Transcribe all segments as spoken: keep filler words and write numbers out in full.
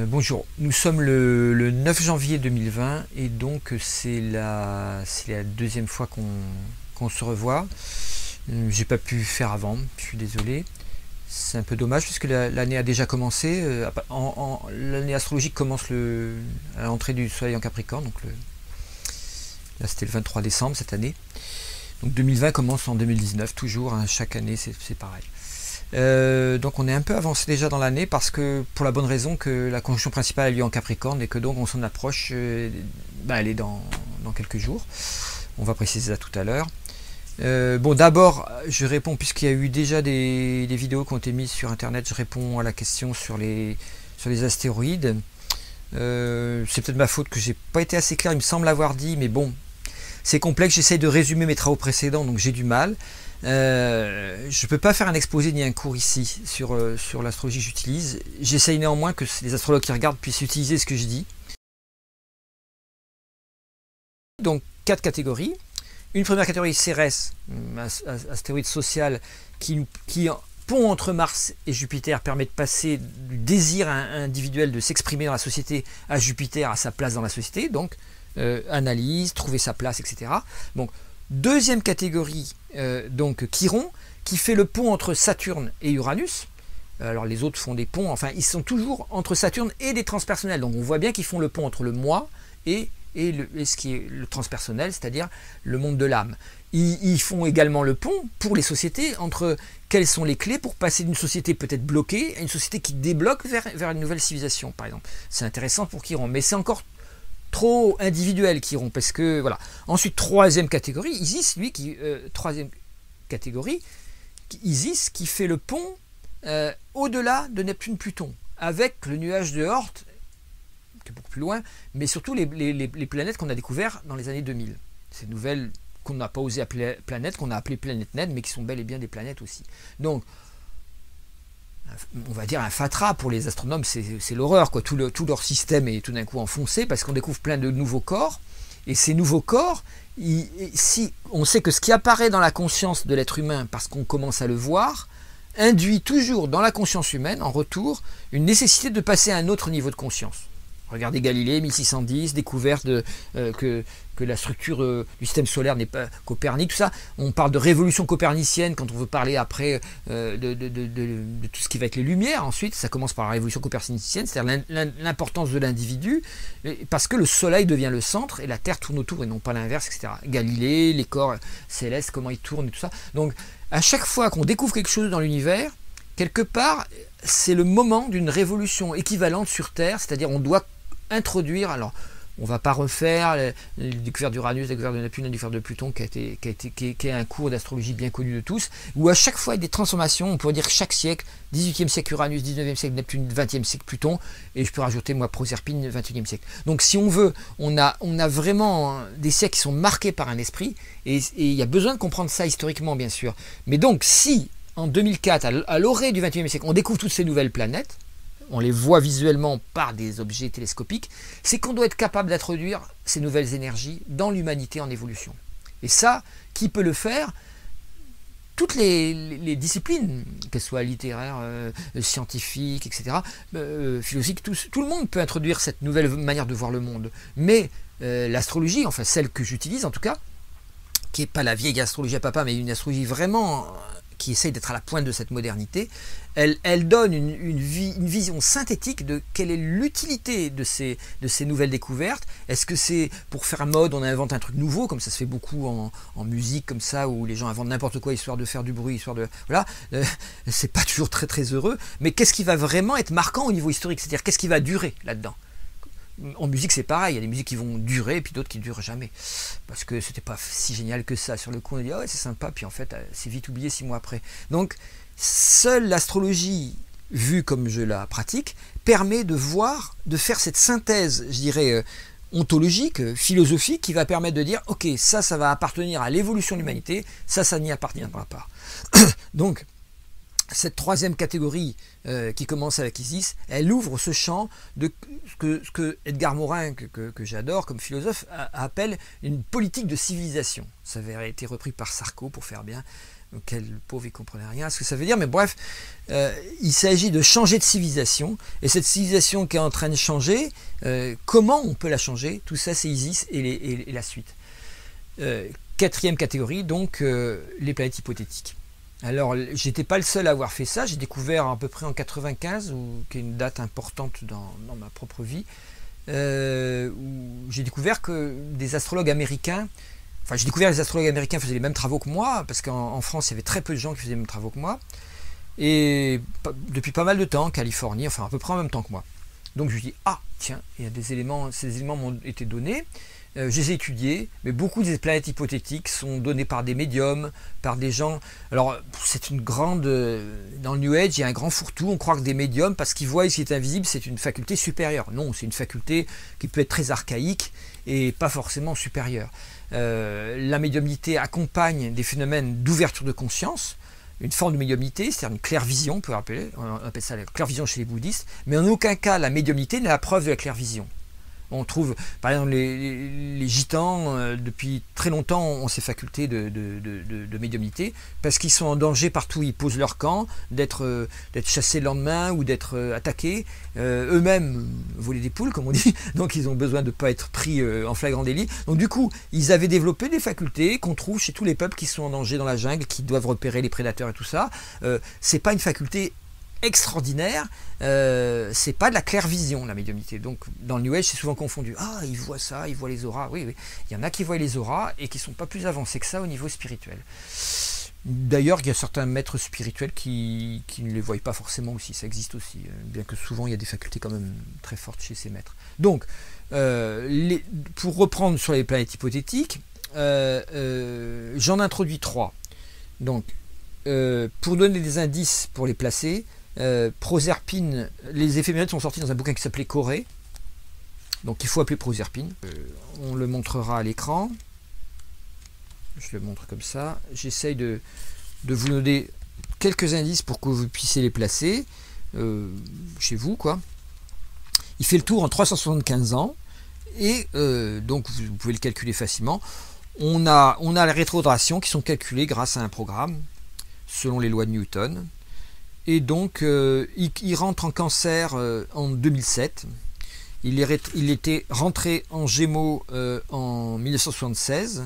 Bonjour, nous sommes le, le neuf janvier deux mille vingt et donc c'est la, c'est la deuxième fois qu'on qu'on se revoit. J'ai pas pu faire avant, je suis désolé. C'est un peu dommage puisque l'année a déjà commencé. En, en, l'année astrologique commence le, à l'entrée du soleil en Capricorne, donc le, là c'était le vingt-trois décembre cette année. Donc deux mille vingt commence en deux mille dix-neuf, toujours, hein, chaque année c'est pareil. Euh, donc on est un peu avancé déjà dans l'année parce que pour la bonne raison que la conjonction principale a lieu en Capricorne et que donc on s'en approche, euh, bah, elle est dans, dans quelques jours. On va préciser ça tout à l'heure. Euh, bon, d'abord je réponds, puisqu'il y a eu déjà des, des vidéos qui ont été mises sur internet, je réponds à la question sur les, sur les astéroïdes. Euh, c'est peut-être ma faute que j'ai pas été assez clair, il me semble l'avoir dit, mais bon, c'est complexe, j'essaye de résumer mes travaux précédents, donc j'ai du mal. Euh, je ne peux pas faire un exposé ni un cours ici sur, euh, sur l'astrologie que j'utilise. J'essaye néanmoins que les astrologues qui regardent puissent utiliser ce que je dis. Donc quatre catégories. Une première catégorie Cérès, astéroïde social, qui, qui pont entre Mars et Jupiter, permet de passer du désir individuel de s'exprimer dans la société à Jupiter, à sa place dans la société. Donc euh, analyse, trouver sa place, et cetera. Donc deuxième catégorie, euh, donc Chiron, qui fait le pont entre Saturne et Uranus. Alors les autres font des ponts, enfin ils sont toujours entre Saturne et des transpersonnels. Donc on voit bien qu'ils font le pont entre le moi et, et, le, et ce qui est le transpersonnel, c'est-à-dire le monde de l'âme. Ils, ils font également le pont pour les sociétés entre quelles sont les clés pour passer d'une société peut-être bloquée à une société qui débloque vers, vers une nouvelle civilisation, par exemple. C'est intéressant pour Chiron, mais c'est encore trop individuel Chiron, parce que voilà. Ensuite, troisième catégorie, Isis, lui qui euh, troisième catégorie, Isis qui fait le pont euh, au-delà de Neptune-Pluton, avec le nuage de Oort, qui est beaucoup plus loin, mais surtout les, les, les planètes qu'on a découvertes dans les années deux mille. Ces nouvelles qu'on n'a pas osé appeler planètes, qu'on a appelées planètes nettes, mais qui sont bel et bien des planètes aussi. Donc, on va dire un fatras pour les astronomes, c'est l'horreur, quoi. Tout, le, tout leur système est tout d'un coup enfoncé parce qu'on découvre plein de nouveaux corps, et ces nouveaux corps, ils, si on sait que ce qui apparaît dans la conscience de l'être humain, parce qu'on commence à le voir, induit toujours dans la conscience humaine, en retour, une nécessité de passer à un autre niveau de conscience. Regardez Galilée, mille six cent dix, découverte de, euh, que, que la structure euh, du système solaire n'est pas Copernic, tout ça. On parle de révolution copernicienne quand on veut parler après euh, de, de, de, de, de tout ce qui va être les Lumières. Ensuite, ça commence par la révolution copernicienne, c'est-à-dire l'importance de l'individu, parce que le Soleil devient le centre et la Terre tourne autour et non pas l'inverse, et cetera. Galilée, les corps célestes, comment ils tournent et tout ça. Donc, à chaque fois qu'on découvre quelque chose dans l'univers, quelque part, c'est le moment d'une révolution équivalente sur Terre, c'est-à-dire on doit introduire, alors on ne va pas refaire les, les découvertes d'Uranus, la découverte de Neptune, la découverte de Pluton, qui, a été, qui, a été, qui, est, qui est un cours d'astrologie bien connu de tous, où à chaque fois il y a des transformations, on pourrait dire que chaque siècle, dix-huitième siècle Uranus, dix-neuvième siècle Neptune, vingtième siècle Pluton, et je peux rajouter moi Proserpine, vingt-et-unième siècle. Donc si on veut, on a, on a vraiment des siècles qui sont marqués par un esprit, et il y a besoin de comprendre ça historiquement bien sûr. Mais donc si en deux mille quatre, à l'orée du vingt-et-unième siècle, on découvre toutes ces nouvelles planètes, on les voit visuellement par des objets télescopiques, c'est qu'on doit être capable d'introduire ces nouvelles énergies dans l'humanité en évolution. Et ça, qui peut le faire? Toutes les, les, les disciplines, qu'elles soient littéraires, euh, scientifiques, et cetera, euh, philosophiques, tout, tout le monde peut introduire cette nouvelle manière de voir le monde. Mais euh, l'astrologie, enfin celle que j'utilise en tout cas, qui n'est pas la vieille astrologie à papa, mais une astrologie vraiment qui essaye d'être à la pointe de cette modernité, elle, elle donne une, une, vie, une vision synthétique de quelle est l'utilité de ces, de ces nouvelles découvertes. Est-ce que c'est pour faire mode, on invente un truc nouveau, comme ça se fait beaucoup en, en musique, comme ça, où les gens inventent n'importe quoi, histoire de faire du bruit, histoire de... Voilà, euh, c'est pas toujours très très heureux, mais qu'est-ce qui va vraiment être marquant au niveau historique? C'est-à-dire, qu'est-ce qui va durer là-dedans? En musique, c'est pareil, il y a des musiques qui vont durer, et puis d'autres qui ne durent jamais. Parce que c'était pas si génial que ça. Sur le coup, on a dit, ah ouais, c'est sympa, puis en fait, c'est vite oublié six mois après. Donc, seule l'astrologie, vue comme je la pratique, permet de voir, de faire cette synthèse, je dirais, ontologique, philosophique, qui va permettre de dire, ok, ça, ça va appartenir à l'évolution de l'humanité, ça, ça n'y appartiendra pas. Donc, cette troisième catégorie euh, qui commence avec Isis, elle ouvre ce champ de ce que, ce que Edgar Morin, que, que, que j'adore comme philosophe, a, appelle une politique de civilisation. Ça avait été repris par Sarko pour faire bien. auquel le pauvre il comprenait rien à ce que ça veut dire, mais bref, euh, il s'agit de changer de civilisation, et cette civilisation qui est en train de changer, euh, comment on peut la changer? Tout ça c'est Isis et, les, et, et la suite. Euh, quatrième catégorie, donc euh, les planètes hypothétiques. Alors j'étais pas le seul à avoir fait ça, j'ai découvert à peu près en quatre-vingt-quinze, ou, qui est une date importante dans, dans ma propre vie, euh, où j'ai découvert que des astrologues américains, enfin j'ai découvert que les astrologues américains faisaient les mêmes travaux que moi, parce qu'en en France il y avait très peu de gens qui faisaient les mêmes travaux que moi, et depuis pas mal de temps, en Californie, enfin à peu près en même temps que moi. Donc je me dis, ah tiens, il y a des éléments, ces éléments m'ont été donnés, euh, je les ai étudiés, mais beaucoup des planètes hypothétiques sont données par des médiums, par des gens, alors c'est une grande, dans le New Age il y a un grand fourre-tout, on croit que des médiums, parce qu'ils voient ce qui est invisible, c'est une faculté supérieure. Non, c'est une faculté qui peut être très archaïque, et pas forcément supérieure. Euh, la médiumnité accompagne des phénomènes d'ouverture de conscience, une forme de médiumnité, c'est-à-dire une clairvision, on peut appeler, on appelle ça la clairvision chez les bouddhistes, mais en aucun cas la médiumnité n'est la preuve de la clairvision. On trouve, par exemple, les, les, les gitans, euh, depuis très longtemps, ont ces facultés de, de, de, de, de médiumnité, parce qu'ils sont en danger partout où ils posent leur camp, d'être euh, d'être chassés le lendemain ou d'être euh, attaqués. Euh, Eux-mêmes euh, volaient des poules, comme on dit, donc ils ont besoin de ne pas être pris euh, en flagrant délit. Donc du coup, ils avaient développé des facultés qu'on trouve chez tous les peuples qui sont en danger dans la jungle, qui doivent repérer les prédateurs et tout ça. Euh, c'est pas une faculté extraordinaire, euh, c'est pas de la clairvision la médiumnité. Donc dans le New Age c'est souvent confondu. Ah, ils voient ça, ils voient les auras. Oui, oui, il y en a qui voient les auras et qui sont pas plus avancés que ça au niveau spirituel. D'ailleurs, il y a certains maîtres spirituels qui, qui ne les voient pas forcément aussi, ça existe aussi, bien que souvent il y a des facultés quand même très fortes chez ces maîtres. Donc, euh, les, pour reprendre sur les planètes hypothétiques, euh, euh, j'en introduis trois. Donc, euh, pour donner des indices pour les placer, Euh, Proserpine, les éphémérides sont sortis dans un bouquin qui s'appelait Corée, donc il faut appeler Proserpine. Euh, on le montrera à l'écran, je le montre comme ça, j'essaye de, de vous donner quelques indices pour que vous puissiez les placer euh, chez vous, quoi. Il fait le tour en trois cent soixante-quinze ans, et euh, donc vous, vous pouvez le calculer facilement. On a, on a les rétrograдаtions qui sont calculées grâce à un programme, selon les lois de Newton. Et donc, euh, il, il rentre en Cancer euh, en deux mille sept. Il, est, il était rentré en Gémeaux euh, en mille neuf cent soixante-seize.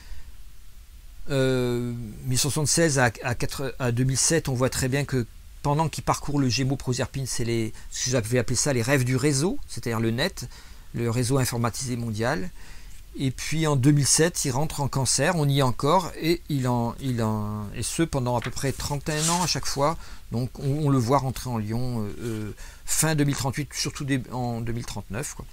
Euh, mille neuf cent soixante-seize à, à, quatre, à deux mille sept, on voit très bien que pendant qu'il parcourt le Gémeaux, Proserpine, c'est les, ce que j'avais appelé ça les rêves du réseau, c'est-à-dire le net, le réseau informatisé mondial. Et puis en deux mille sept, il rentre en Cancer, on y est encore, et il en, il en, et ce pendant à peu près trente et un ans à chaque fois. Donc on, on le voit rentrer en Lion euh, euh, fin deux mille trente-huit, surtout des, en deux mille trente-neuf, quoi.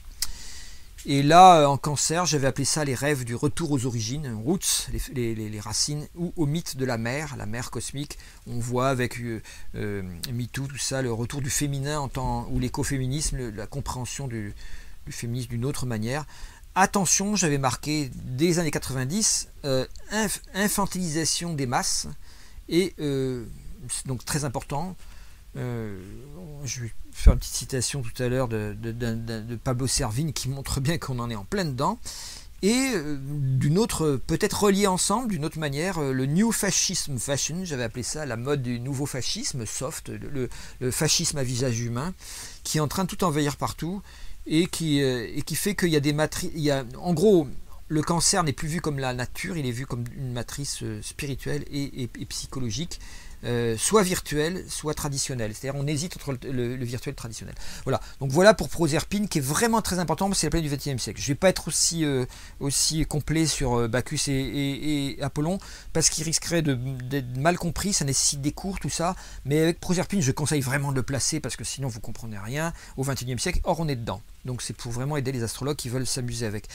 Et là, euh, en Cancer, j'avais appelé ça les rêves du retour aux origines, roots, les, les, les racines, ou au mythe de la mer, la mer cosmique. On voit avec euh, euh, MeToo, tout ça, le retour du féminin en temps, ou l'écoféminisme, la compréhension du, du féminisme d'une autre manière. Attention, j'avais marqué dès les années quatre-vingt-dix, euh, inf infantilisation des masses, et euh, donc très important. Euh, je vais faire une petite citation tout à l'heure de, de, de, de Pablo Servigne qui montre bien qu'on en est en plein dedans. Et euh, d'une autre, peut-être relié ensemble, d'une autre manière, euh, le New Fascism Fashion, j'avais appelé ça la mode du nouveau fascisme, soft, le, le, le fascisme à visage humain, qui est en train de tout envahir partout. Et qui, euh, et qui fait qu'il y a des matrices. En gros, le Cancer n'est plus vu comme la nature, il est vu comme une matrice euh, spirituelle et, et, et psychologique, euh, soit virtuelle, soit traditionnelle. C'est-à-dire on hésite entre le, le, le virtuel et le traditionnel. Voilà. Donc voilà pour Proserpine, qui est vraiment très important, c'est la planète du vingt et unième siècle. Je ne vais pas être aussi, euh, aussi complet sur euh, Bacchus et, et, et Apollon, parce qu'il risquerait d'être mal compris, ça nécessite des cours, tout ça. Mais avec Proserpine, je conseille vraiment de le placer, parce que sinon vous ne comprenez rien au vingt et unième siècle. Or, on est dedans. Donc c'est pour vraiment aider les astrologues qui veulent s'amuser avec.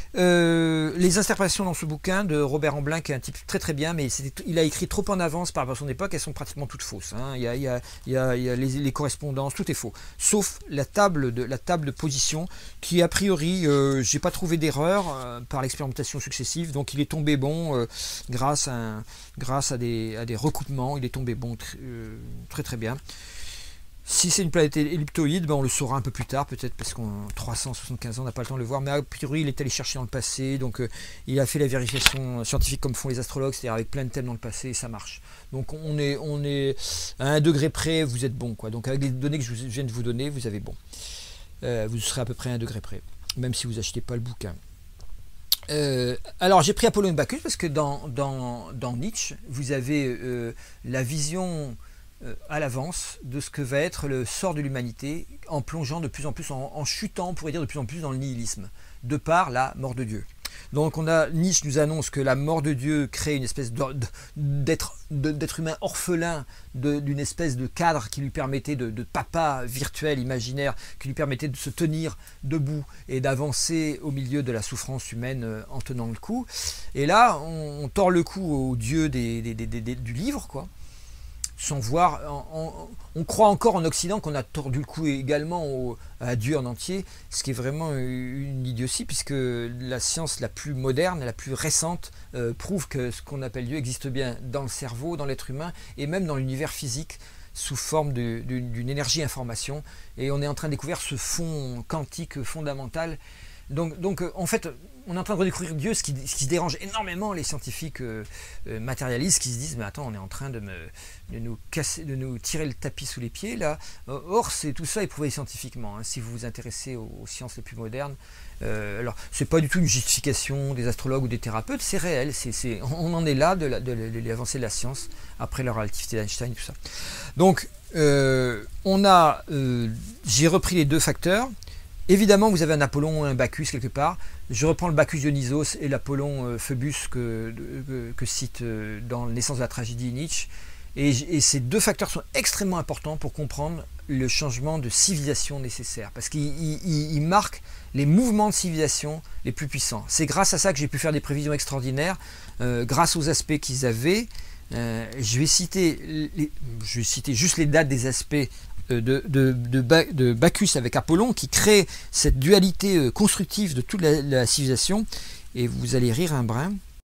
Euh, les interprétations dans ce bouquin de Robert Amblin, qui est un type très très bien, mais il a écrit trop en avance par rapport à son époque, elles sont pratiquement toutes fausses. Hein. Il y a, il y a, il y a, il y a les, les correspondances, tout est faux. Sauf la table de, la table de position, qui a priori, euh, j'ai pas trouvé d'erreur euh, par l'expérimentation successive, donc il est tombé bon euh, grâce, à, un, grâce à, des, à des recoupements, il est tombé bon euh, très très bien. Si c'est une planète elliptoïde, ben on le saura un peu plus tard, peut-être parce qu'en trois cent soixante-quinze ans, on n'a pas le temps de le voir, mais a priori, il est allé chercher dans le passé, donc euh, il a fait la vérification scientifique comme font les astrologues, c'est-à-dire avec plein de thèmes dans le passé, et ça marche. Donc on est, on est à un degré près, vous êtes bon, quoi. Donc avec les données que je viens de vous donner, vous avez bon. Euh, vous serez à peu près à un degré près, même si vous n'achetez pas le bouquin. Euh, alors j'ai pris Apollon et Bacchus parce que dans, dans, dans Nietzsche, vous avez euh, la vision euh, à l'avance de ce que va être le sort de l'humanité en plongeant de plus en plus, en, en chutant, on pourrait dire de plus en plus dans le nihilisme, de par la mort de Dieu. Donc on a, Nietzsche nous annonce que la mort de Dieu crée une espèce d'être d'être humain orphelin d'une espèce de cadre qui lui permettait de, de papa virtuel, imaginaire, qui lui permettait de se tenir debout et d'avancer au milieu de la souffrance humaine en tenant le coup. Et là, on, on tord le cou au Dieu des, des, des, des, du livre, quoi. Sans voir, on, on croit encore en Occident qu'on a tordu le cou également au, à Dieu en entier, ce qui est vraiment une idiotie, puisque la science la plus moderne, la plus récente, euh, prouve que ce qu'on appelle Dieu existe bien dans le cerveau, dans l'être humain, et même dans l'univers physique, sous forme d'une énergie information, et on est en train de découvrir ce fond quantique fondamental. Donc, donc en fait, on est en train de redécouvrir Dieu, ce qui, ce qui dérange énormément les scientifiques euh, euh, matérialistes qui se disent mais attends, on est en train de, me, de nous casser, de nous tirer le tapis sous les pieds là. Or, c'est tout ça est prouvé scientifiquement. Hein, si vous vous intéressez aux, aux sciences les plus modernes, euh, alors c'est pas du tout une justification des astrologues ou des thérapeutes, c'est réel. C'est, c'est, on en est là de, la, de, de l'avancée de la science après la relativité d'Einstein, tout ça. Donc, euh, on a, euh, j'ai repris les deux facteurs. Évidemment, vous avez un Apollon et un Bacchus quelque part. Je reprends le Bacchus Dionysos et l'Apollon euh, Phœbus que, que, que cite euh, dans Naissance de la tragédie Nietzsche. Et, et ces deux facteurs sont extrêmement importants pour comprendre le changement de civilisation nécessaire. Parce qu'ils marquent les mouvements de civilisation les plus puissants. C'est grâce à ça que j'ai pu faire des prévisions extraordinaires, euh, grâce aux aspects qu'ils avaient. Euh, je, vais citer les, je vais citer juste les dates des aspects De, de, de, de Bacchus avec Apollon qui crée cette dualité constructive de toute la, la civilisation, et vous allez rire un brin.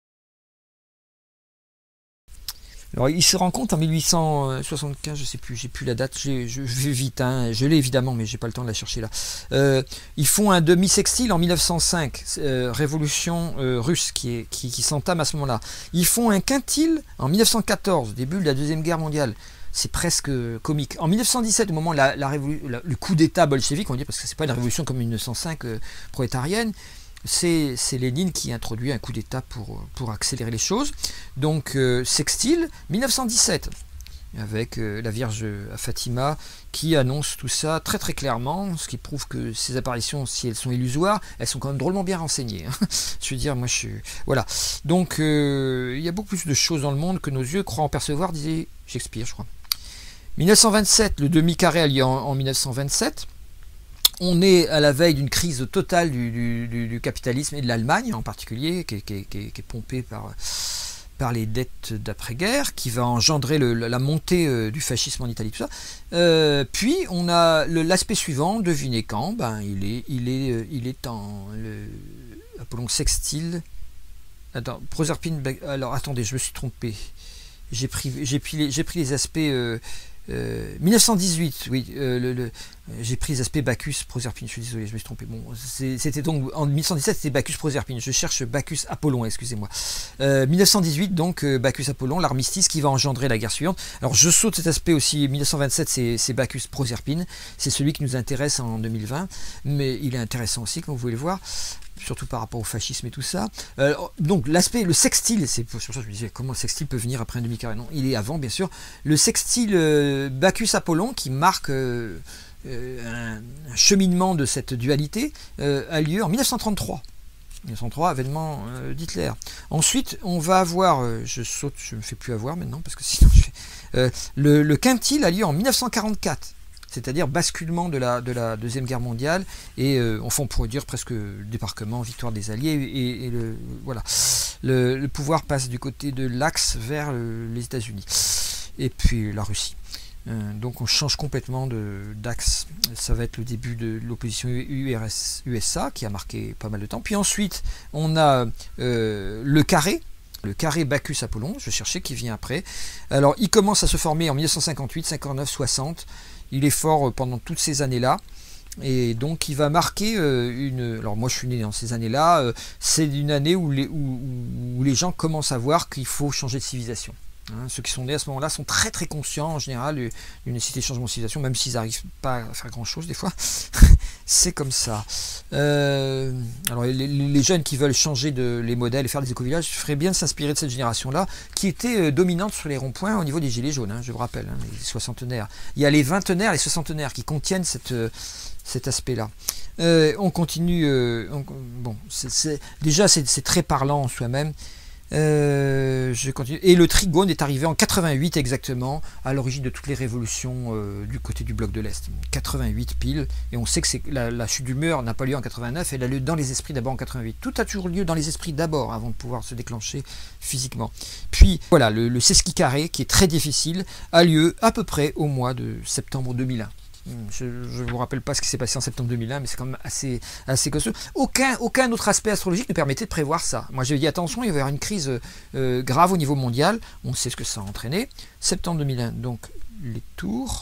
Alors il se rend compte en mille huit cent soixante-quinze, je sais plus, j'ai plus la date, je, je vais vite, hein, je l'ai évidemment, mais j'ai pas le temps de la chercher là. Euh, ils font un demi-sextile en mille neuf cent cinq, euh, révolution euh, russe qui, est, qui, qui s'entame à ce moment-là. Ils font un quintile en mille neuf cent quatorze, début de la Deuxième Guerre mondiale. C'est presque comique. En mille neuf cent dix-sept, au moment de la, la la, le coup d'état bolchevique, on dit, parce que c'est pas une révolution comme mille neuf cent cinq euh, prolétarienne, c'est Lénine qui introduit un coup d'état pour, pour accélérer les choses. Donc euh, sextile, mille neuf cent dix-sept, avec euh, la Vierge Fatima qui annonce tout ça très très clairement, ce qui prouve que ces apparitions, si elles sont illusoires, elles sont quand même drôlement bien renseignées. Hein. Je veux dire, moi je suis... Voilà. Donc euh, il y a beaucoup plus de choses dans le monde que nos yeux croient en percevoir, disait Shakespeare, je crois. mille neuf cent vingt-sept, le demi-carré a lieu en, en mille neuf cent vingt-sept. On est à la veille d'une crise totale du, du, du, du capitalisme et de l'Allemagne en particulier, qui est, qui est, qui est, qui est pompée par, par les dettes d'après-guerre, qui va engendrer le, la montée euh, du fascisme en Italie, tout ça. Euh, puis on a l'aspect suivant, devinez quand, ben, il, est, il, est, il est en le, Apollon sextile. Attends, Proserpine, alors attendez, je me suis trompé. J'ai pris, j'ai pris, les, j'ai pris les aspects euh, euh, mille neuf cent dix-huit, oui, euh, le, le, j'ai pris les aspects Bacchus, Proserpine, je suis désolé, je me suis trompé. Bon, c'était donc en mille neuf cent dix-sept, c'était Bacchus, Proserpine. Je cherche Bacchus, Apollon, excusez-moi. Euh, mille neuf cent dix-huit, donc euh, Bacchus, Apollon, l'armistice qui va engendrer la guerre suivante. Alors je saute cet aspect aussi. mille neuf cent vingt-sept, c'est Bacchus, Proserpine. C'est celui qui nous intéresse en deux mille vingt, mais il est intéressant aussi, comme vous pouvez le voir, surtout par rapport au fascisme et tout ça. Euh, donc l'aspect, le sextile, c'est pour ça que je me disais comment le sextile peut venir après un demi-carré. Non, il est avant bien sûr. Le sextile euh, Bacchus-Apollon qui marque euh, euh, un, un cheminement de cette dualité euh, a lieu en mille neuf cent trente-trois. mille neuf cent trente-trois, avènement euh, d'Hitler. Ensuite, on va avoir, euh, je saute, je me fais plus avoir maintenant parce que sinon je fais, euh, le, le quintile a lieu en mille neuf cent quarante-quatre. C'est-à-dire basculement de la, de la Deuxième Guerre mondiale, et euh, enfin on pourrait dire presque débarquement, victoire des Alliés, et, et le, voilà. Le, le pouvoir passe du côté de l'Axe vers euh, les États-Unis, et puis la Russie. Euh, donc on change complètement d'axe. Ça va être le début de l'opposition U S A, qui a marqué pas mal de temps. Puis ensuite, on a euh, le carré, le carré Bacchus-Apollon, je cherchais, qui vient après. Alors il commence à se former en mille neuf cent cinquante-huit, cinquante-neuf, soixante. Il est fort pendant toutes ces années-là. Et donc il va marquer euh, une... Alors moi je suis né dans ces années-là, euh, c'est une année où les, où, où les gens commencent à voir qu'il faut changer de civilisation. Hein, ceux qui sont nés à ce moment-là sont très très conscients en général d'une nécessité de changement de civilisation, même s'ils n'arrivent pas à faire grand-chose des fois. C'est comme ça. Euh, alors les, les jeunes qui veulent changer de, les modèles et faire des écovillages feraient bien de s'inspirer de cette génération-là, qui était euh, dominante sur les ronds-points au niveau des gilets jaunes, hein, je vous rappelle, hein, les soixantenaires. Il y a les vingtenaires, les soixantenaires qui contiennent cette... Euh, cet aspect-là. Euh, on continue. Euh, on, bon, c'est, c'est, déjà, c'est, c'est très parlant en soi-même. Euh, je continue. Et le trigone est arrivé en quatre-vingt-huit exactement, à l'origine de toutes les révolutions euh, du côté du bloc de l'Est. quatre-vingt-huit pile. Et on sait que c'est, la, la chute du mur n'a pas lieu en quatre-vingt-neuf, elle a lieu dans les esprits d'abord en quatre-vingt-huit. Tout a toujours lieu dans les esprits d'abord, avant de pouvoir se déclencher physiquement. Puis, voilà, le, le sesqui carré, qui est très difficile, a lieu à peu près au mois de septembre deux mille un. Je ne vous rappelle pas ce qui s'est passé en septembre deux mille un, mais c'est quand même assez, assez costaud. Aucun, aucun autre aspect astrologique ne permettait de prévoir ça. Moi, j'avais dit attention, il va y avoir une crise euh, grave au niveau mondial. On sait ce que ça a entraîné. Septembre deux mille un, donc les tours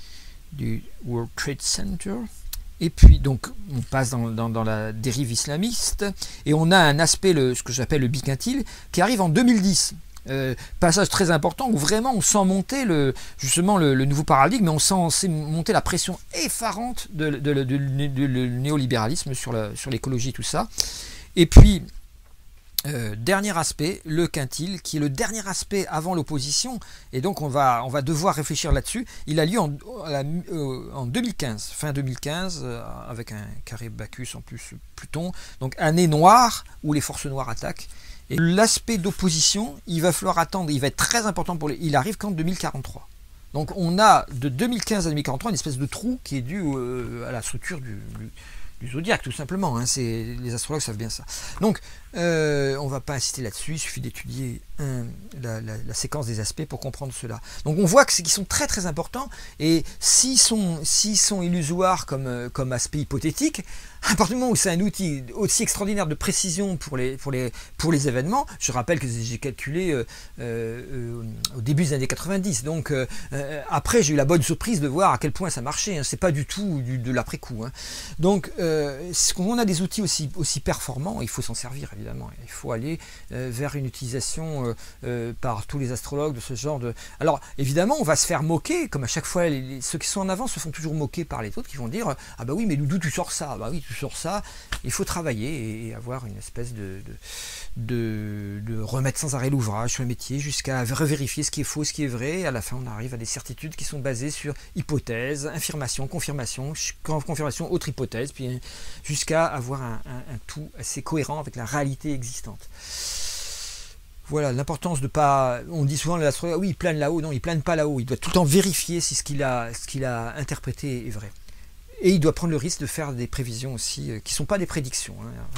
du World Trade Center. Et puis, donc, on passe dans, dans, dans la dérive islamiste. Et on a un aspect, le, ce que j'appelle le biquintile, qui arrive en deux mille dix. Euh, passage très important où vraiment on sent monter le, justement le, le nouveau paradigme, mais on sent, sent monter la pression effarante de, de, de, de, de, de le néolibéralisme sur, la, sur l'écologie, tout ça. Et puis, euh, dernier aspect, le quintile, qui est le dernier aspect avant l'opposition, et donc on va, on va devoir réfléchir là-dessus. Il a lieu en, euh, en deux mille quinze, fin deux mille quinze, euh, avec un carré Bacchus en plus Pluton, donc année noire où les forces noires attaquent. Et l'aspect d'opposition, il va falloir attendre, il va être très important pour les... Il arrive qu'en deux mille quarante-trois. Donc on a de deux mille quinze à deux mille quarante-trois une espèce de trou qui est dû euh, à la structure du, du, du zodiaque, tout simplement. Hein. C'est, les astrologues savent bien ça. Donc euh, on ne va pas insister là-dessus, il suffit d'étudier un, la, la, la séquence des aspects pour comprendre cela. Donc on voit que c'est, qu'ils sont très très importants, et s'ils sont, s'ils sont illusoires comme, comme aspect hypothétique, à partir du moment où c'est un outil aussi extraordinaire de précision pour les, pour les, pour les événements, je rappelle que j'ai calculé euh, euh, au début des années quatre-vingt-dix, donc euh, après j'ai eu la bonne surprise de voir à quel point ça marchait, hein. C'est pas du tout du, de l'après-coup. Hein. Donc euh, quand on a des outils aussi, aussi performants, il faut s'en servir évidemment, il faut aller euh, vers une utilisation euh, euh, par tous les astrologues de ce genre de... Alors évidemment on va se faire moquer, comme à chaque fois les, les, ceux qui sont en avant se font toujours moquer par les autres qui vont dire « Ah bah oui mais d'où tu sors ça ?» Bah oui, sur ça, il faut travailler et avoir une espèce de, de, de, de remettre sans arrêt l'ouvrage sur le métier jusqu'à revérifier ce qui est faux, ce qui est vrai. Et à la fin, on arrive à des certitudes qui sont basées sur hypothèse, affirmation, confirmation, confirmation, autre hypothèse, puis jusqu'à avoir un, un, un tout assez cohérent avec la réalité existante. Voilà, l'importance de pas... On dit souvent, l'astrologue, oui, il plane là-haut. Non, il plane pas là-haut. Il doit tout le temps vérifier si ce qu'il a, ce qu'il a interprété est vrai. Et il doit prendre le risque de faire des prévisions aussi, euh, qui ne sont pas des prédictions. Hein.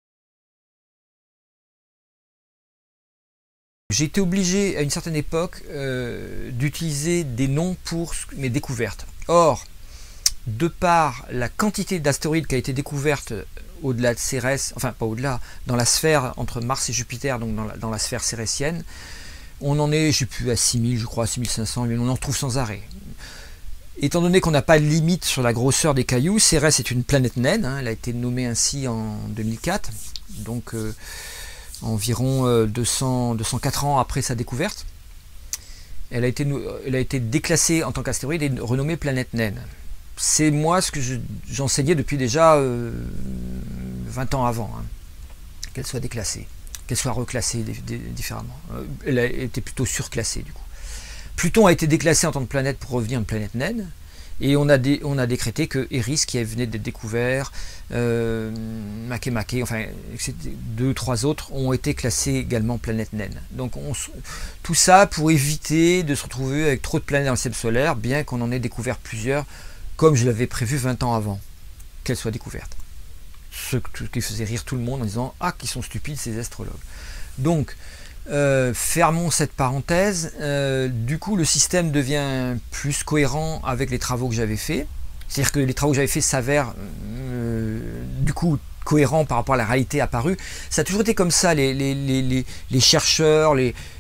J'ai été obligé, à une certaine époque, euh, d'utiliser des noms pour mes découvertes. Or, de par la quantité d'astéroïdes qui a été découverte au-delà de Cérès, enfin pas au-delà, dans la sphère entre Mars et Jupiter, donc dans la, dans la sphère cérésienne, on en est, je sais plus, à six mille, je crois, à six mille cinq cents, mais on en trouve sans arrêt. Étant donné qu'on n'a pas de limite sur la grosseur des cailloux, Cérès est une planète naine, hein, elle a été nommée ainsi en deux mille quatre, donc euh, environ euh, deux cents, deux cent quatre ans après sa découverte. Elle a été, elle a été déclassée en tant qu'astéroïde et renommée planète naine. C'est moi ce que je, j'enseignais depuis déjà euh, vingt ans avant, hein, qu'elle soit déclassée, qu'elle soit reclassée différemment. Elle a été plutôt surclassée du coup. Pluton a été déclassé en tant que planète pour revenir une planète naine, et on a, dé, on a décrété que Eris, qui venait d'être découvert, euh, Makemake, enfin deux ou trois autres, ont été classés également planète naine. Donc on, tout ça pour éviter de se retrouver avec trop de planètes dans le système solaire, bien qu'on en ait découvert plusieurs, comme je l'avais prévu vingt ans avant qu'elles soient découvertes. Ce qui faisait rire tout le monde en disant « Ah, qu'ils sont stupides ces astrologues ». Donc, Euh, fermons cette parenthèse. Euh, du coup, le système devient plus cohérent avec les travaux que j'avais faits. C'est-à-dire que les travaux que j'avais faits s'avèrent euh, du coup cohérents par rapport à la réalité apparue. Ça a toujours été comme ça. Les, les, les, les chercheurs, les,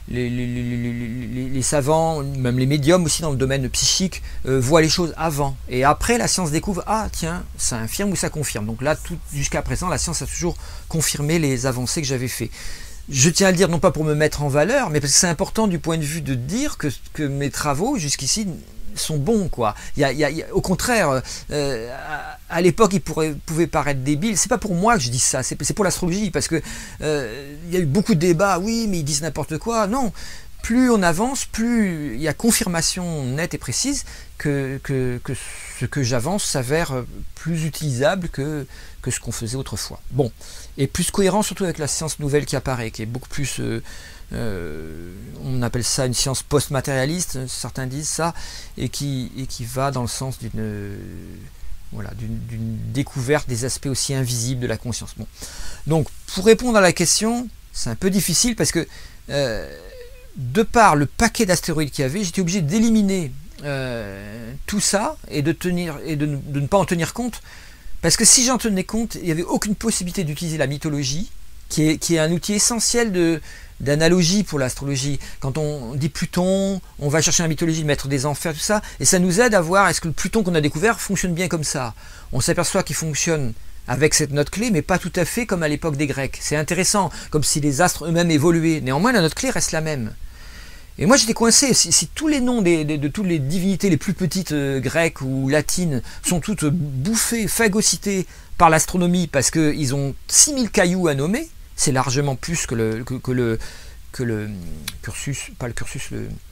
les, les, les, les, les savants, même les médiums aussi dans le domaine psychique, euh, voient les choses avant. Et après, la science découvre, ah tiens, ça infirme ou ça confirme. Donc là, jusqu'à présent, la science a toujours confirmé les avancées que j'avais fait. Je tiens à le dire non pas pour me mettre en valeur, mais parce que c'est important du point de vue de dire que, que mes travaux jusqu'ici sont bons, quoi. Il y a, il y a, il y a, au contraire, euh, à, à l'époque, ils pourraient, pouvaient paraître débiles. C'est pas pour moi que je dis ça, c'est pour l'astrologie, parce que euh, il y a eu beaucoup de débats. Oui, mais ils disent n'importe quoi. Non, plus on avance, plus il y a confirmation nette et précise que, que, que ce que j'avance s'avère plus utilisable que, que ce qu'on faisait autrefois. Bon, et plus cohérent surtout avec la science nouvelle qui apparaît, qui est beaucoup plus... Euh, Euh, on appelle ça une science post-matérialiste, certains disent ça, et qui, et qui va dans le sens d'une euh, voilà, d'une découverte des aspects aussi invisibles de la conscience. Bon. Donc, pour répondre à la question, c'est un peu difficile parce que, euh, de par le paquet d'astéroïdes qu'il y avait, j'étais obligé d'éliminer euh, tout ça et, de, tenir, et de, de ne pas en tenir compte, parce que si j'en tenais compte, il n'y avait aucune possibilité d'utiliser la mythologie, qui est, qui est un outil essentiel de d'analogie pour l'astrologie. Quand on dit Pluton, on va chercher la mythologie, le maître des enfers, tout ça, et ça nous aide à voir est-ce que le Pluton qu'on a découvert fonctionne bien comme ça. On s'aperçoit qu'il fonctionne avec cette note clé, mais pas tout à fait comme à l'époque des Grecs. C'est intéressant, comme si les astres eux-mêmes évoluaient. Néanmoins, la note clé reste la même. Et moi j'étais coincé, si, si tous les noms des, de, de toutes les divinités les plus petites euh, grecques ou latines sont toutes bouffées, phagocytées par l'astronomie parce qu'ils ont six mille cailloux à nommer, c'est largement plus que le, que, que le, que le cursus, pas le cursus,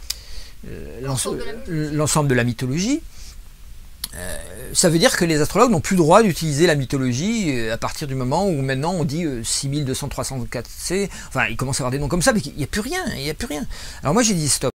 l'ensemble euh, de la mythologie. Euh, ça veut dire que les astrologues n'ont plus le droit d'utiliser la mythologie à partir du moment où maintenant on dit euh, six mille deux cent trois cent quatre C, enfin ils commencent à avoir des noms comme ça, mais il n'y a plus rien, il n'y a plus rien. Alors moi j'ai dit stop.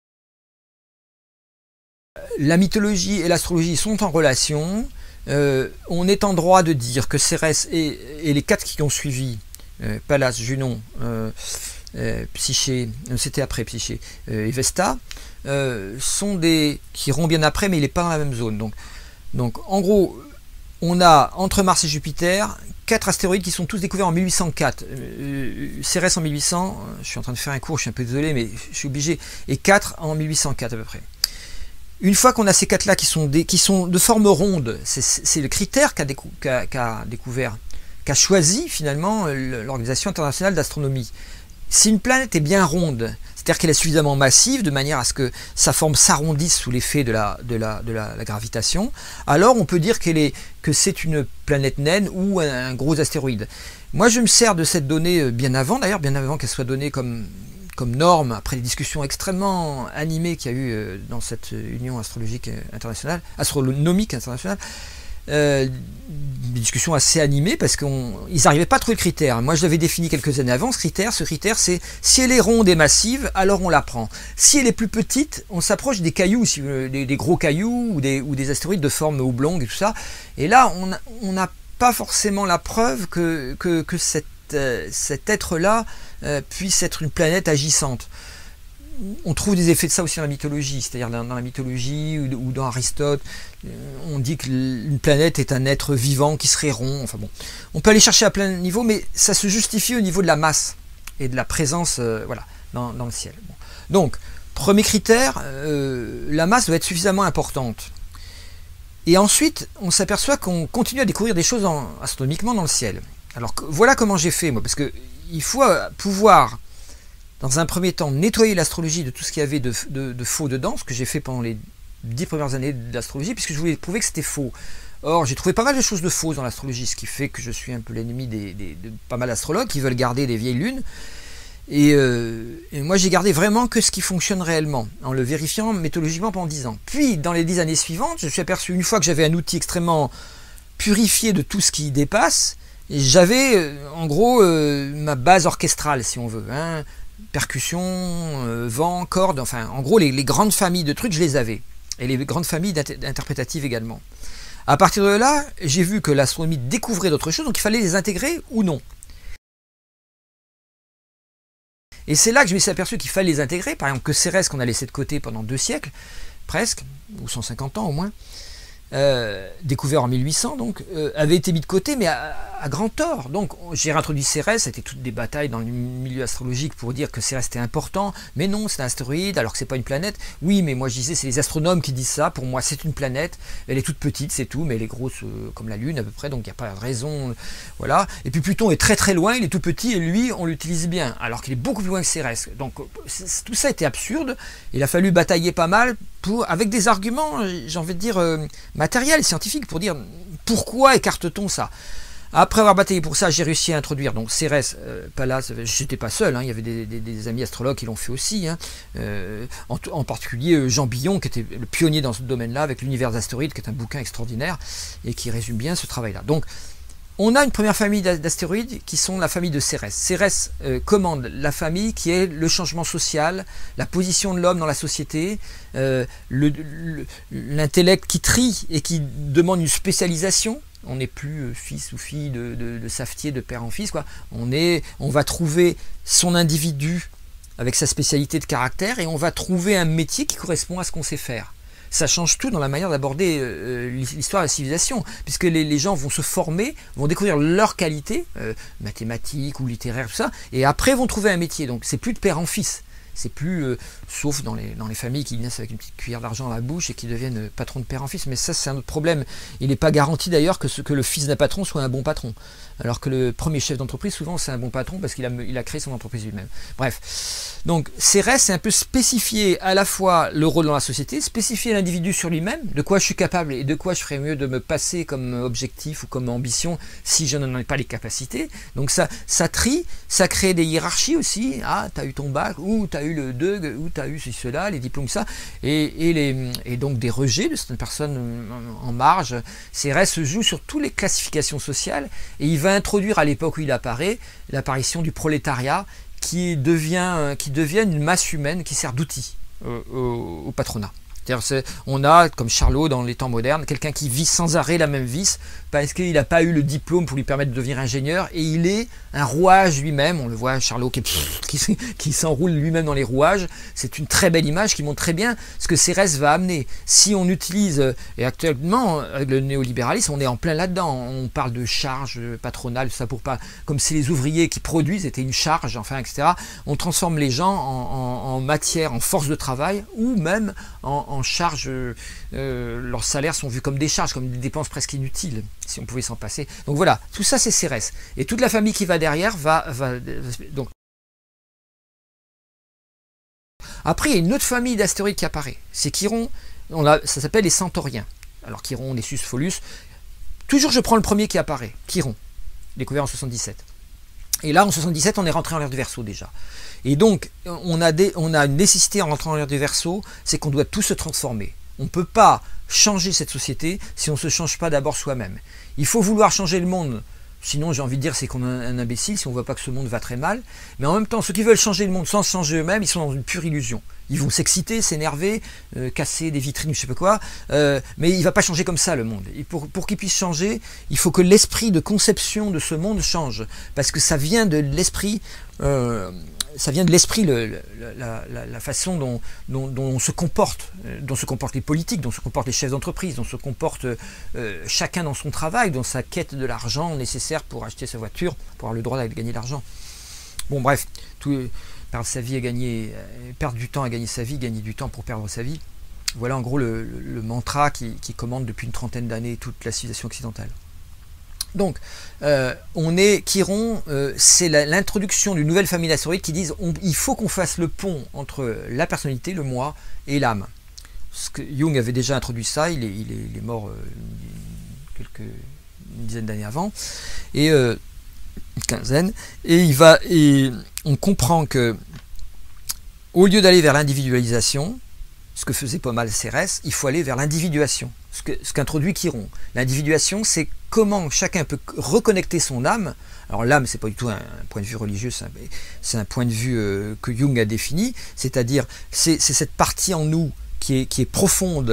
La mythologie et l'astrologie sont en relation, euh, on est en droit de dire que Cérès et, et les quatre qui ont suivi, Euh, Pallas, Junon, euh, euh, Psyché, euh, c'était après Psyché, euh, et Vesta, euh, sont des qui iront bien après, mais il n'est pas dans la même zone. Donc, donc, en gros, on a entre Mars et Jupiter quatre astéroïdes qui sont tous découverts en mille huit cent quatre. Euh, Cérès en mille huit cents, je suis en train de faire un cours, je suis un peu désolé, mais je suis obligé, et quatre en mille huit cent quatre à peu près. Une fois qu'on a ces quatre-là qui sont des, qui sont de forme ronde, c'est le critère qu'a décou qu'a, qu'a découvert. qu'a choisi finalement l'Organisation internationale d'astronomie. Si une planète est bien ronde, c'est-à-dire qu'elle est suffisamment massive de manière à ce que sa forme s'arrondisse sous l'effet de, la, de, la, de la, la gravitation, alors on peut dire qu'elle est, que c'est une planète naine ou un, un gros astéroïde. Moi je me sers de cette donnée bien avant, d'ailleurs bien avant qu'elle soit donnée comme, comme norme, après les discussions extrêmement animées qu'il y a eu dans cette Union astrologique internationale, astronomique internationale, Euh, des discussions assez animées parce qu'ils n'arrivaient pas à trouver le critère. Moi je l'avais défini quelques années avant, ce critère, ce critère c'est si elle est ronde et massive, alors on la prend. Si elle est plus petite, on s'approche des cailloux, des, des gros cailloux ou des, ou des astéroïdes de forme oblongue et tout ça. Et là on n'a pas forcément la preuve que, que, que cette, euh, cet être-là euh, puisse être une planète agissante. On trouve des effets de ça aussi dans la mythologie, c'est-à-dire dans, dans la mythologie ou, ou dans Aristote, euh, on dit qu'une planète est un être vivant qui serait rond. Enfin bon, on peut aller chercher à plein niveau, mais ça se justifie au niveau de la masse et de la présence, euh, voilà, dans, dans le ciel. Bon. Donc, premier critère, euh, la masse doit être suffisamment importante. Et ensuite, on s'aperçoit qu'on continue à découvrir des choses en, astronomiquement dans le ciel. Alors voilà comment j'ai fait moi, parce que il faut pouvoir dans un premier temps, nettoyer l'astrologie de tout ce qu'il y avait de, de, de faux dedans, ce que j'ai fait pendant les dix premières années d'astrologie, puisque je voulais prouver que c'était faux. Or, j'ai trouvé pas mal de choses de fausses dans l'astrologie, ce qui fait que je suis un peu l'ennemi des, des, de pas mal d'astrologues qui veulent garder des vieilles lunes. Et, euh, et moi, j'ai gardé vraiment que ce qui fonctionne réellement, en le vérifiant méthodologiquement pendant dix ans. Puis, dans les dix années suivantes, je suis aperçu, une fois que j'avais un outil extrêmement purifié de tout ce qui dépasse, j'avais, euh, en gros, euh, ma base orchestrale, si on veut, hein, percussion, euh, vent, cordes, enfin en gros les, les grandes familles de trucs je les avais, et les grandes familles interprétatives également. À partir de là, j'ai vu que l'astronomie découvrait d'autres choses, donc il fallait les intégrer ou non. Et c'est là que je me suis aperçu qu'il fallait les intégrer, par exemple que Cérès qu'on a laissé de côté pendant deux siècles, presque, ou cent cinquante ans au moins, euh, découvert en mille huit cents, donc, euh, avait été mis de côté, mais à, à grand tort. Donc j'ai réintroduit Cérès, c'était toutes des batailles dans le milieu astrologique pour dire que Cérès était important, mais non, c'est un astéroïde, alors que c'est pas une planète. Oui, mais moi je disais, c'est les astronomes qui disent ça, pour moi c'est une planète, elle est toute petite, c'est tout, mais elle est grosse euh, comme la Lune à peu près, donc il n'y a pas de raison, voilà. Et puis Pluton est très très loin, il est tout petit, et lui, on l'utilise bien, alors qu'il est beaucoup plus loin que Cérès. Donc tout ça était absurde, il a fallu batailler pas mal, pour, avec des arguments, j'ai envie de dire, euh, matériels, scientifiques, pour dire pourquoi écarte-t-on ça. Après avoir bataillé pour ça, j'ai réussi à introduire donc Cérès, euh, Pallas, je n'étais pas seul, hein, il y avait des, des, des amis astrologues qui l'ont fait aussi, hein, euh, en, en particulier Jean Billon, qui était le pionnier dans ce domaine-là, avec l'univers d'astéroïdes, qui est un bouquin extraordinaire, et qui résume bien ce travail-là. Donc, on a une première famille d'astéroïdes qui sont la famille de Cérès. Cérès euh, commande la famille qui est le changement social, la position de l'homme dans la société, euh, l'intellect qui trie et qui demande une spécialisation. On n'est plus euh, fils ou fille de, de, de savetier, de père en fils, quoi. On, est, on va trouver son individu avec sa spécialité de caractère et on va trouver un métier qui correspond à ce qu'on sait faire. Ça change tout dans la manière d'aborder euh, l'histoire de la civilisation, puisque les, les gens vont se former, vont découvrir leurs qualités, euh, mathématiques ou littéraires, tout ça, et après vont trouver un métier. Donc c'est plus de père en fils. C'est plus, euh, sauf dans les, dans les familles qui naissent avec une petite cuillère d'argent dans la bouche et qui deviennent euh, patrons de père en fils. Mais ça, c'est un autre problème. Il n'est pas garanti d'ailleurs que, ce, que le fils d'un patron soit un bon patron. Alors que le premier chef d'entreprise, souvent, c'est un bon patron parce qu'il a, il a créé son entreprise lui-même. Bref. Donc, Cérès, c'est un peu spécifier à la fois le rôle dans la société, spécifier l'individu sur lui-même, de quoi je suis capable et de quoi je ferais mieux de me passer comme objectif ou comme ambition si je n'en ai pas les capacités. Donc, ça, ça trie, ça crée des hiérarchies aussi. Ah, tu as eu ton bac, ou tu as eu le D E G, ou tu as eu ceci, cela, les diplômes, ça. Et, et, les, et donc, des rejets de certaines personnes en marge. Cérès se joue sur toutes les classifications sociales et il va introduire à l'époque où il apparaît l'apparition du prolétariat qui devient, qui devient une masse humaine qui sert d'outil euh, au, au patronat. On a, comme Charlot dans les temps modernes, quelqu'un qui vit sans arrêt la même vis parce qu'il n'a pas eu le diplôme pour lui permettre de devenir ingénieur et il est un rouage lui-même. On le voit, Charlot qui, qui, qui s'enroule lui-même dans les rouages. C'est une très belle image qui montre très bien ce que Cérès va amener. Si on utilise, et actuellement avec le néolibéralisme, on est en plein là-dedans. On parle de charge patronale, ça pour pas, comme c'est les ouvriers qui produisent, c'était une charge, enfin, et cetera. On transforme les gens en, en, en matière, en force de travail ou même en, en charge, euh, leurs salaires sont vus comme des charges, comme des dépenses presque inutiles, si on pouvait s'en passer. Donc voilà, tout ça c'est Cérès. Et toute la famille qui va derrière va... va donc. Après, il y a une autre famille d'astéroïdes qui apparaît. C'est Chiron, on a, ça s'appelle les Centauriens. Alors Chiron, Nessus, Pholus. Toujours je prends le premier qui apparaît, Chiron, découvert en soixante-dix-sept. Et là, en soixante-dix-sept, on est rentré en l'ère du Verseau déjà. Et donc, on a, des, on a une nécessité en rentrant en l'ère du Verseau, c'est qu'on doit tout se transformer. On ne peut pas changer cette société si on ne se change pas d'abord soi-même. Il faut vouloir changer le monde, sinon j'ai envie de dire c'est qu'on est un imbécile si on ne voit pas que ce monde va très mal. Mais en même temps, ceux qui veulent changer le monde sans se changer eux-mêmes, ils sont dans une pure illusion. Ils vont s'exciter, s'énerver, euh, casser des vitrines, je ne sais pas quoi, euh, mais il ne va pas changer comme ça le monde. Et pour pour qu'il puisse changer, il faut que l'esprit de conception de ce monde change, parce que ça vient de l'esprit, euh, ça vient de l'esprit, le, la, la, la façon dont, dont, dont on se comporte, dont se comportent les politiques, dont se comportent les chefs d'entreprise, dont se comporte euh, chacun dans son travail, dans sa quête de l'argent nécessaire pour acheter sa voiture, pour avoir le droit de gagner de l'argent. Bon bref, tout... Perdre sa vie à gagner, perdre du temps à gagner sa vie, gagner du temps pour perdre sa vie. Voilà en gros le, le, le mantra qui, qui commande depuis une trentaine d'années toute la civilisation occidentale. Donc, euh, on est Chiron, euh, c'est l'introduction d'une nouvelle famille d'astéroïdes qui disent on, il faut qu'on fasse le pont entre la personnalité, le moi, et l'âme. Jung avait déjà introduit ça, il est, il est, il est mort euh, quelques, une dizaine d'années avant, et euh, une quinzaine, et il va... Et, on comprend que, au lieu d'aller vers l'individualisation, ce que faisait pas mal Cérès, il faut aller vers l'individuation, ce que, ce qu'introduit Chiron. L'individuation, c'est comment chacun peut reconnecter son âme. Alors l'âme, c'est pas du tout un, un point de vue religieux, c'est un, un point de vue euh, que Jung a défini, c'est-à-dire c'est cette partie en nous qui est, qui est profonde,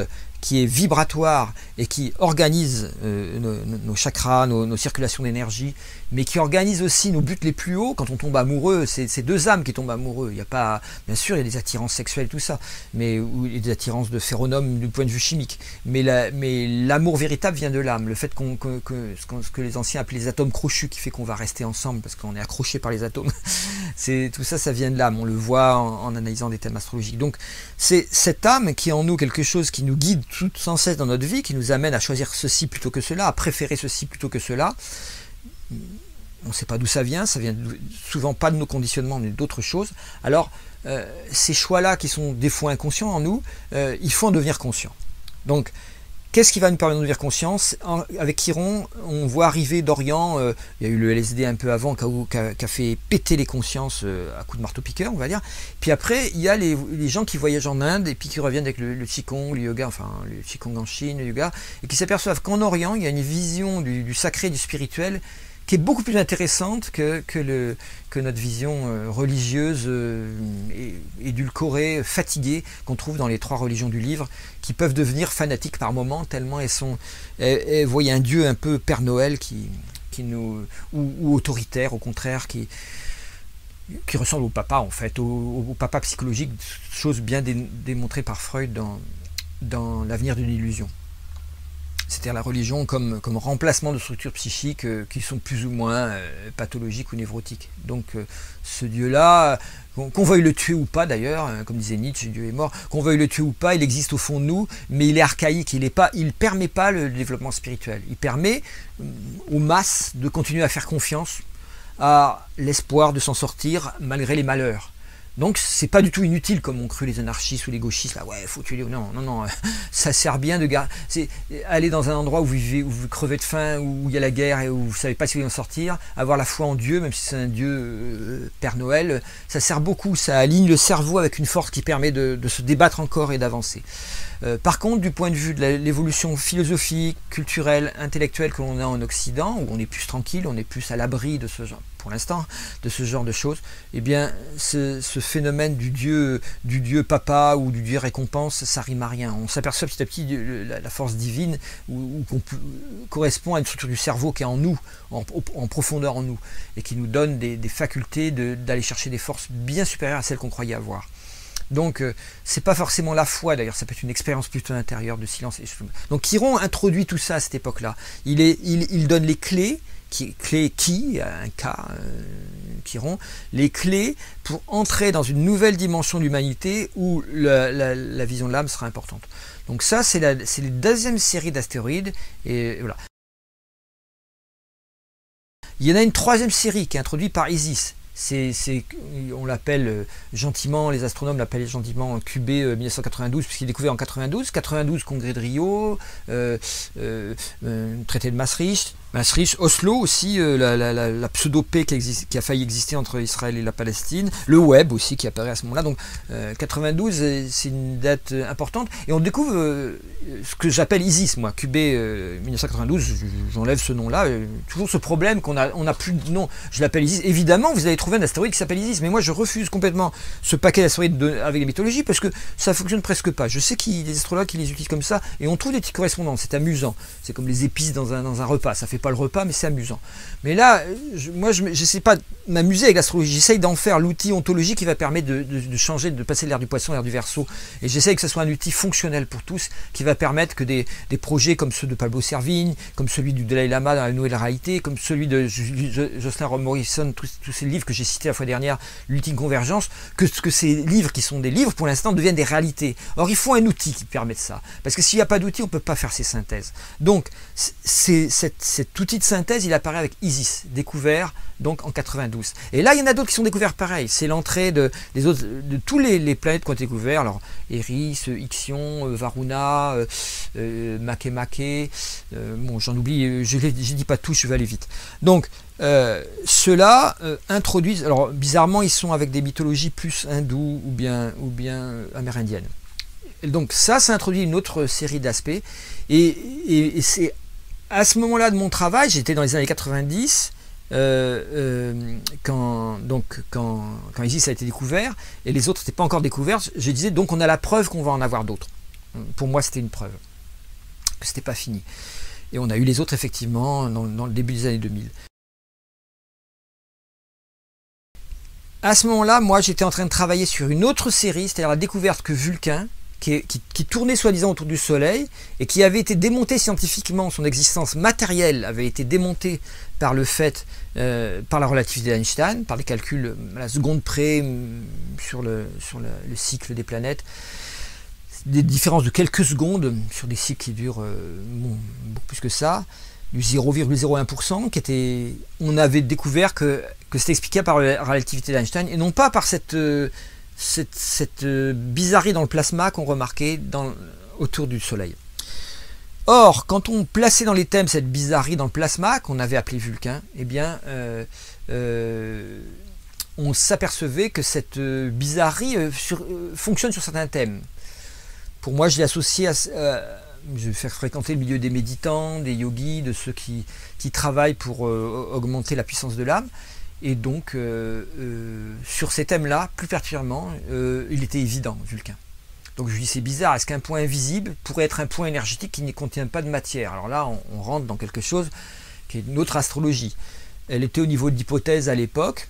qui est vibratoire et qui organise euh, nos, nos chakras, nos, nos circulations d'énergie, mais qui organise aussi nos buts les plus hauts. Quand on tombe amoureux, c'est deux âmes qui tombent amoureux. Il y a pas, bien sûr, il y a des attirances sexuelles, tout ça, mais ou, il y a des attirances de phéromones du point de vue chimique. Mais la, mais l'amour véritable vient de l'âme. Le fait qu'on, que, que, ce que les anciens appelaient les atomes crochus, qui fait qu'on va rester ensemble parce qu'on est accroché par les atomes. C'est tout ça, ça vient de l'âme. On le voit en, en analysant des thèmes astrologiques. Donc, c'est cette âme qui est en nous quelque chose qui nous guide tout sans cesse dans notre vie, qui nous amène à choisir ceci plutôt que cela, à préférer ceci plutôt que cela. On ne sait pas d'où ça vient, ça vient souvent pas de nos conditionnements, mais d'autres choses. Alors, euh, ces choix-là, qui sont des fois inconscients en nous, euh, il faut en devenir conscient. Donc, qu'est-ce qui va nous permettre de devenir conscience? Avec Chiron, on voit arriver d'Orient, euh, il y a eu le L S D un peu avant, qui a, qui a fait péter les consciences euh, à coups de marteau-piqueur, on va dire. Puis après, il y a les, les gens qui voyagent en Inde et puis qui reviennent avec le, le Qigong, le yoga, enfin le Qigong en Chine, le yoga, et qui s'aperçoivent qu'en Orient, il y a une vision du, du sacré, du spirituel, qui est beaucoup plus intéressante que, que, le, que notre vision euh, religieuse, euh, édulcorée, fatiguée, qu'on trouve dans les trois religions du livre, qui peuvent devenir fanatiques par moments, tellement elles sont... Elles, elles voient un Dieu un peu Père Noël, qui, qui nous, ou, ou autoritaire, au contraire, qui, qui ressemble au papa, en fait, au, au papa psychologique, chose bien dé, démontrée par Freud dans, dans L'avenir d'une illusion. C'est-à-dire la religion comme, comme remplacement de structures psychiques euh, qui sont plus ou moins euh, pathologiques ou névrotiques. Donc euh, ce Dieu-là, qu'on qu'on veuille le tuer ou pas d'ailleurs, hein, comme disait Nietzsche, Dieu est mort, qu'on veuille le tuer ou pas, il existe au fond de nous, mais il est archaïque, il ne permet pas le développement spirituel. Il permet euh, aux masses de continuer à faire confiance à l'espoir de s'en sortir malgré les malheurs. Donc c'est pas du tout inutile comme ont cru les anarchistes ou les gauchistes. Là, ouais, faut tuer les... Non, non, non, ça sert bien de garder. C'est aller dans un endroit où vous vivez, où vous crevez de faim, où il y a la guerre et où vous savez pas si vous allez en sortir. Avoir la foi en Dieu, même si c'est un Dieu euh, Père Noël, ça sert beaucoup. Ça aligne le cerveau avec une force qui permet de, de se débattre encore et d'avancer. Euh, par contre, du point de vue de l'évolution philosophique, culturelle, intellectuelle que l'on a en Occident, où on est plus tranquille, on est plus à l'abri de ce genre, pour l'instant, de ce genre de choses, eh bien, ce, ce phénomène du dieu, du dieu papa ou du dieu récompense, ça rime à rien. On s'aperçoit petit à petit la, la force divine ou, ou qu'on correspond à une structure du cerveau qui est en nous, en, en profondeur en nous, et qui nous donne des, des facultés d'aller chercher des forces bien supérieures à celles qu'on croyait avoir. Donc, euh, c'est pas forcément la foi, d'ailleurs, ça peut être une expérience plutôt intérieure de silence. Donc, Chiron introduit tout ça à cette époque-là. Il, est, il, il donne les clés, qui, clés qui, un K, euh, Chiron, les clés pour entrer dans une nouvelle dimension de l'humanité où la, la, la vision de l'âme sera importante. Donc, ça, c'est la, c'est la deuxième série d'astéroïdes, et voilà. Il y en a une troisième série qui est introduite par Isis. C'est, c'est, on l'appelle euh, gentiment, les astronomes l'appellent gentiment Q B euh, mille neuf cent quatre-vingt-douze, puisqu'il est découvert en quatre-vingt-douze, quatre-vingt-douze congrès de Rio, euh, euh, euh, traité de Maastricht, Maastricht, Oslo aussi, euh, la, la, la, la pseudo-paix qui, existe, qui a failli exister entre Israël et la Palestine, le web aussi qui apparaît à ce moment-là. Donc euh, quatre-vingt-douze, c'est une date importante, et on découvre euh, ce que j'appelle Isis, moi, Q B euh, mille neuf cent quatre-vingt-douze, j'enlève ce nom-là, euh, toujours ce problème qu'on a, on a plus de nom, je l'appelle Isis. Évidemment, vous allez trouver un astéroïde qui s'appelle Isis, mais moi je refuse complètement ce paquet d'astéroïdes avec les mythologies parce que ça fonctionne presque pas. Je sais qu'il y a des astrologues qui les utilisent comme ça et on trouve des petites correspondances, c'est amusant. C'est comme les épices dans un, dans un repas, ça fait pas le repas mais c'est amusant. Mais là, je, moi je n'essaie pas de m'amuser avec l'astrologie, j'essaye d'en faire l'outil ontologique qui va permettre de, de, de changer, de passer de l'ère du poisson à l'ère du Verseau, et j'essaye que ce soit un outil fonctionnel pour tous qui va permettre que des, des projets comme ceux de Pablo Servigne, comme celui du Dalai Lama dans la nouvelle réalité, comme celui de Jocelyn Morrison, tous, tous ces livres que j'ai cités la fois dernière, l'ultime convergence, que, que ces livres qui sont des livres pour l'instant deviennent des réalités. Or il faut un outil qui permette ça, parce que s'il n'y a pas d'outil on ne peut pas faire ces synthèses. Donc c'est, cet, cet outil de synthèse il apparaît avec Isis, découvert donc en quatre-vingt-douze. Et là il y en a d'autres qui sont découverts pareil, c'est l'entrée de, des autres, de tous les, les planètes qui ont été découvertes, alors Eris, Ixion, Varuna, euh, euh, Makemake, euh, bon j'en oublie, je ne dis pas tout, je vais aller vite. Donc Euh, ceux-là euh, introduisent, alors bizarrement ils sont avec des mythologies plus hindoues ou bien, ou bien euh, amérindiennes. Et donc ça, ça introduit une autre série d'aspects et, et, et c'est à ce moment-là de mon travail, j'étais dans les années quatre-vingt-dix, euh, euh, quand, donc, quand, quand Isis a été découvert et les autres n'étaient pas encore découverts, je disais donc on a la preuve qu'on va en avoir d'autres. Pour moi c'était une preuve. que c'était pas fini. Et on a eu les autres effectivement dans, dans le début des années deux mille. À ce moment-là, moi j'étais en train de travailler sur une autre série, c'est-à-dire la découverte que Vulcain, qui, qui, qui tournait soi-disant autour du Soleil, et qui avait été démonté scientifiquement, son existence matérielle avait été démontée par le fait, euh, par la relativité d'Einstein, par les calculs à la seconde près sur le, sur le, le cycle des planètes, des différences de quelques secondes sur des cycles qui durent euh, bon, beaucoup plus que ça, du zéro virgule zéro un pour cent, qui était, on avait découvert que, que c'était expliqué par la relativité d'Einstein et non pas par cette, euh, cette, cette euh, bizarrerie dans le plasma qu'on remarquait dans, autour du Soleil. Or, quand on plaçait dans les thèmes cette bizarrerie dans le plasma, qu'on avait appelé Vulcain, eh bien, euh, euh, on s'apercevait que cette bizarrerie euh, sur, euh, fonctionne sur certains thèmes. Pour moi, je l'ai associé à... Euh, je vais faire fréquenter le milieu des méditants, des yogis, de ceux qui, qui travaillent pour euh, augmenter la puissance de l'âme. Et donc, euh, euh, sur ces thèmes-là, plus particulièrement, euh, il était évident, Vulcain. Donc je lui dis, c'est bizarre, est-ce qu'un point invisible pourrait être un point énergétique qui ne contient pas de matière? Alors là, on, on rentre dans quelque chose qui est une autre astrologie. Elle était au niveau de l'hypothèse à l'époque.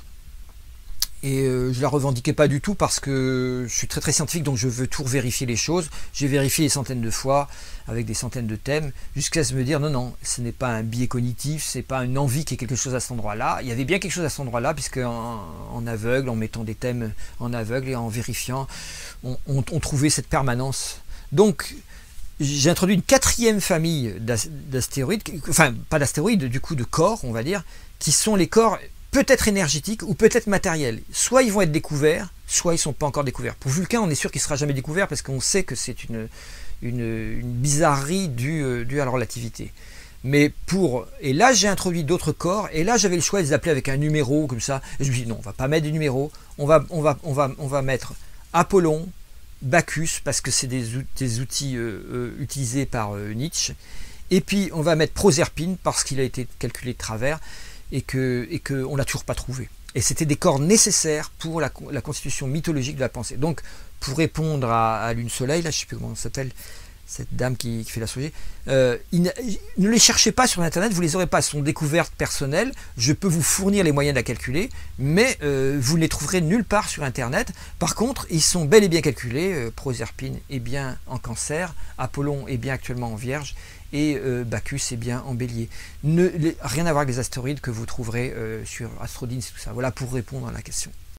Et euh, je ne la revendiquais pas du tout parce que je suis très très scientifique, donc je veux tout vérifier les choses. J'ai vérifié des centaines de fois avec des centaines de thèmes jusqu'à se me dire non, non, ce n'est pas un biais cognitif, ce n'est pas une envie qu'il y ait quelque chose à cet endroit-là. Il y avait bien quelque chose à cet endroit-là, puisque en, en aveugle, en mettant des thèmes en aveugle et en vérifiant, on, on, on trouvait cette permanence. Donc j'ai introduit une quatrième famille d'astéroïdes, enfin pas d'astéroïdes, du coup de corps, on va dire, qui sont les corps peut-être énergétiques ou peut-être matériels. Soit ils vont être découverts, soit ils ne sont pas encore découverts. Pour Vulcain, on est sûr qu'il ne sera jamais découvert parce qu'on sait que c'est une, une, une bizarrerie due, euh, due à la relativité. Mais pour... Et là, j'ai introduit d'autres corps, et là, j'avais le choix de les appeler avec un numéro, comme ça. Et je me dis, non, on ne va pas mettre des numéros, on va, on va, on va, on va mettre Apollon, Bacchus, parce que c'est des, des outils euh, euh, utilisés par euh, Nietzsche. Et puis, on va mettre Proserpine, parce qu'il a été calculé de travers, et que et que on l'a toujours pas trouvé. Et c'était des corps nécessaires pour la, la constitution mythologique de la pensée. Donc, pour répondre à, à Lune Soleil, là, je sais plus comment s'appelle cette dame qui, qui fait l'astrologie, euh, ne, ne les cherchez pas sur Internet, vous les aurez pas, ce sont découvertes personnelles. Je peux vous fournir les moyens de la calculer, mais euh, vous ne les trouverez nulle part sur Internet. Par contre, ils sont bel et bien calculés. Euh, Proserpine est bien en Cancer, Apollon est bien actuellement en Vierge, et euh, Bacchus est bien en Bélier. Ne, les, rien à voir avec les astéroïdes que vous trouverez euh, sur Astrodine et tout ça. Voilà pour répondre à la question.